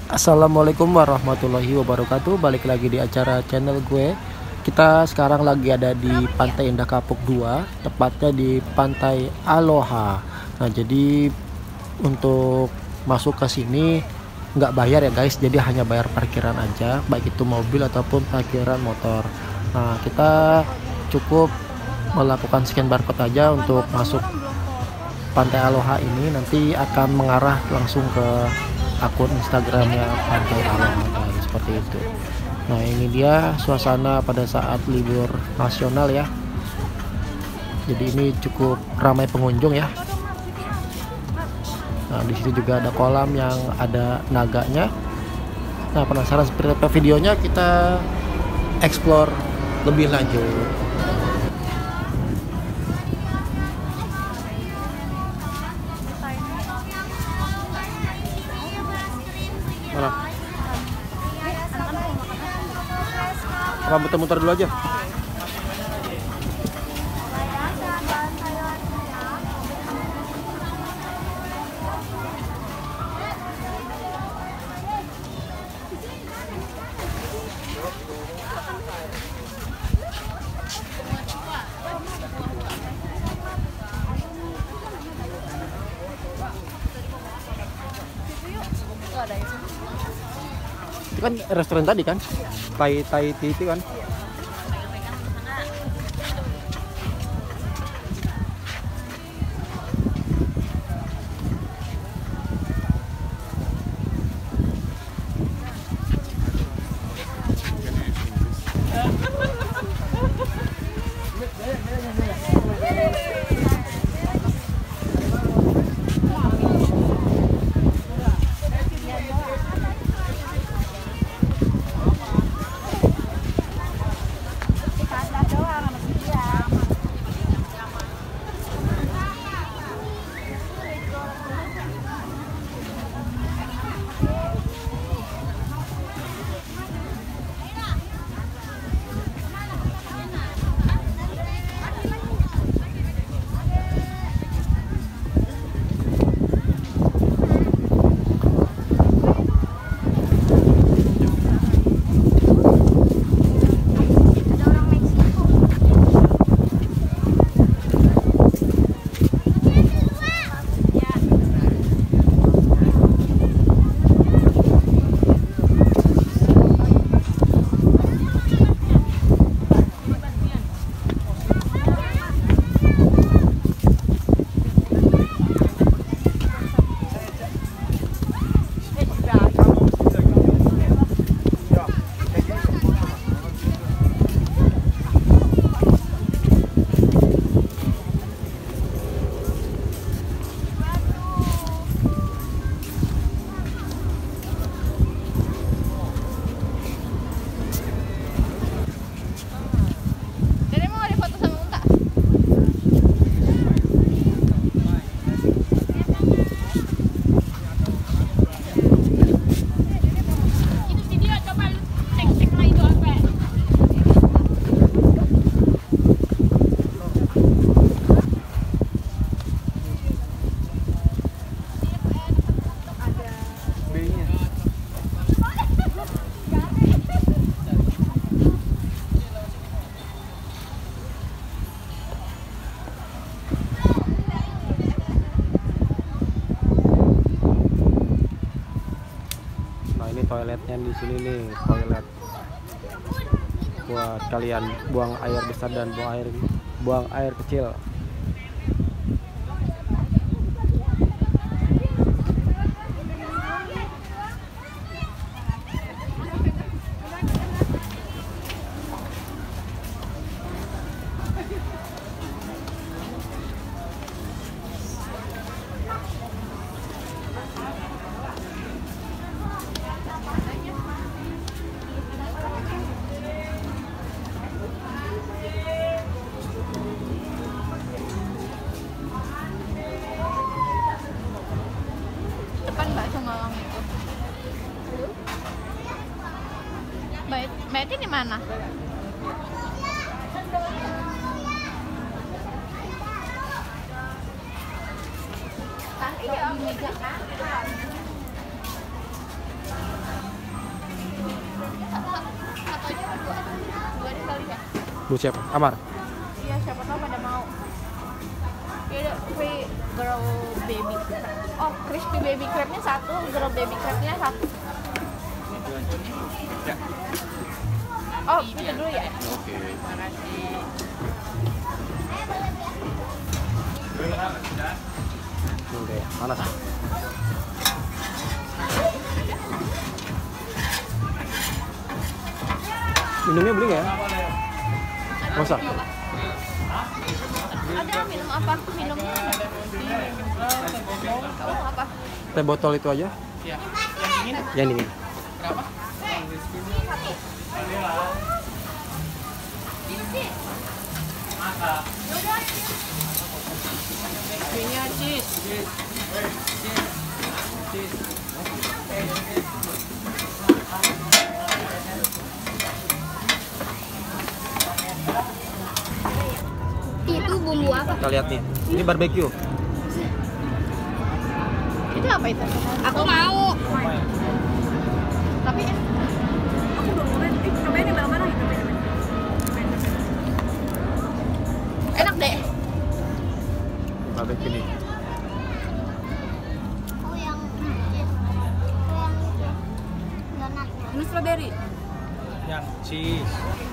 Assalamualaikum warahmatullahi wabarakatuh. Balik lagi di acara channel gue. Kita sekarang lagi ada di Pantai Indah Kapuk 2, tepatnya di Pantai Aloha. Nah, jadi untuk masuk ke sini nggak bayar ya guys, jadi hanya bayar parkiran aja, baik itu mobil ataupun parkiran motor. Nah, kita cukup melakukan scan barcode aja untuk masuk Pantai Aloha ini. Nanti akan mengarah langsung ke akun Instagramnya Pantai Aloha, seperti itu. Nah, ini dia suasana pada saat libur nasional ya. Jadi ini cukup ramai pengunjung ya. Nah, di sini juga ada kolam yang ada naganya. Nah, penasaran seperti apa videonya, kita explore lebih lanjut. Mana? Apa muter-muter dulu aja? Itu kan restoran tadi kan? Thai tea itu kan? Toiletnya di sini nih, toilet buat kalian buang air besar dan buang air kecil. Mbak Eti di mana? Iya, di meja. Bu siapa? Amar. Iya, siapa tahu pada mau. Ini ada free girl baby crab. Oh, crispy baby crabnya satu, girl baby crabnya satu. Oh, itu dulu ya. Oke. Oke, panas. Minumnya beli nggak ya? Nggak usah. Ada minum apa? Minumnya kamu apa? Teh botol itu aja? Ya. Yang dingin? Yang dingin. Berapa? Kuenya cheese. Itu bumbu apa? Kita lihat nih. Ini barbeque. Itu apa itu? Aku mau. Tapi Aku belum cobain. Cobain yang mana gitu. enak deh. Barbeque nih. Oh yang donat. Ini strawberry. Yang cheese.